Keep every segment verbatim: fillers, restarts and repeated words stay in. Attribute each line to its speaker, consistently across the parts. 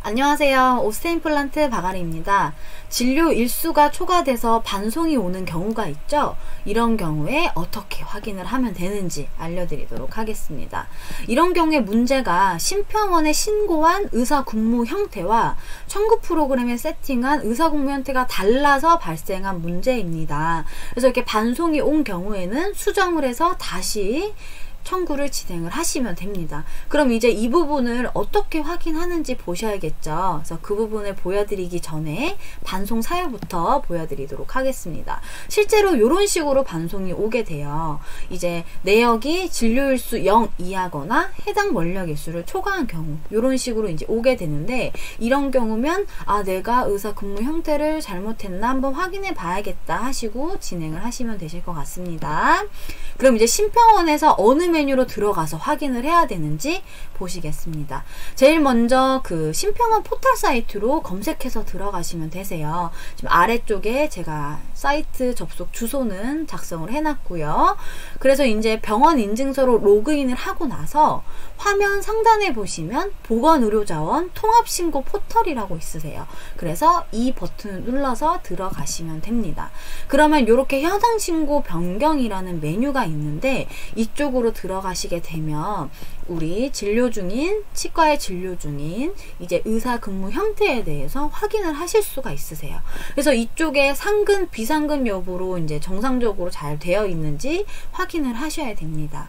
Speaker 1: 안녕하세요. 오스테임플란트 박아리입니다. 진료 일수가 초과돼서 반송이 오는 경우가 있죠. 이런 경우에 어떻게 확인을 하면 되는지 알려드리도록 하겠습니다. 이런 경우에 문제가 심평원에 신고한 의사근무 형태와 청구 프로그램에 세팅한 의사근무 형태가 달라서 발생한 문제입니다. 그래서 이렇게 반송이 온 경우에는 수정을 해서 다시 청구를 진행을 하시면 됩니다. 그럼 이제 이 부분을 어떻게 확인하는지 보셔야겠죠. 그래서 그 부분을 보여드리기 전에 반송 사유부터 보여드리도록 하겠습니다. 실제로 이런 식으로 반송이 오게 돼요. 이제 내역이 진료일수 영 이하거나 해당 원력일수를 초과한 경우 이런 식으로 이제 오게 되는데, 이런 경우면 아 내가 의사 근무 형태를 잘못했나 한번 확인해 봐야겠다 하시고 진행을 하시면 되실 것 같습니다. 그럼 이제 심평원에서 어느 메뉴로 들어가서 확인을 해야 되는지 보시겠습니다. 제일 먼저 그 심평원 포털 사이트로 검색해서 들어가시면 되세요. 지금 아래쪽에 제가 사이트 접속 주소는 작성을 해놨고요. 그래서 이제 병원 인증서로 로그인을 하고 나서 화면 상단에 보시면 보건의료자원 통합신고 포털이라고 있으세요. 그래서 이 버튼을 눌러서 들어가시면 됩니다. 그러면 이렇게 현황신고 변경이라는 메뉴가 있는데, 이쪽으로 들어가시게 되면 우리 진료 중인, 치과에 진료 중인 이제 의사 근무 형태에 대해서 확인을 하실 수가 있으세요. 그래서 이쪽에 상근, 비상근 여부로 이제 정상적으로 잘 되어 있는지 확인을 하셔야 됩니다.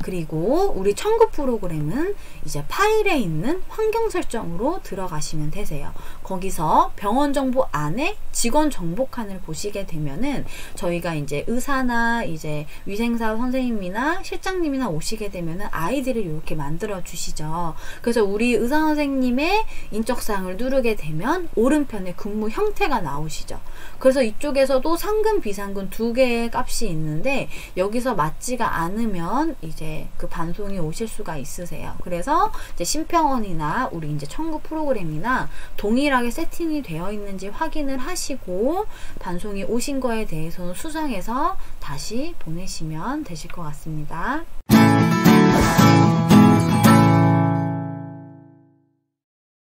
Speaker 1: 그리고 우리 청구 프로그램은 이제 파일에 있는 환경 설정으로 들어가시면 되세요. 거기서 병원 정보 안에 직원 정보칸을 보시게 되면은 저희가 이제 의사나 이제 위생사 선생님이나 실장님이나 오시게 되면은 아이디를 이렇게 만들어 주시죠. 그래서 우리 의사 선생님의 인적사항을 누르게 되면 오른편에 근무 형태가 나오시죠. 그래서 이쪽에서도 상근, 비상근 두 개의 값이 있는데 여기서 맞지가 않으면 이제 그 반송이 오실 수가 있으세요. 그래서 이제 심평원이나 우리 이제 청구 프로그램이나 동일하게 세팅이 되어 있는지 확인을 하시고 반송이 오신 거에 대해서는 수정해서 다시 보내시면 되실 것 같습니다.